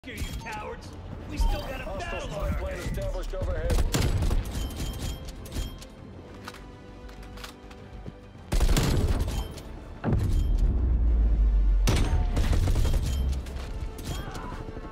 Here, you cowards! We still got a battle on our hands! Established overhead.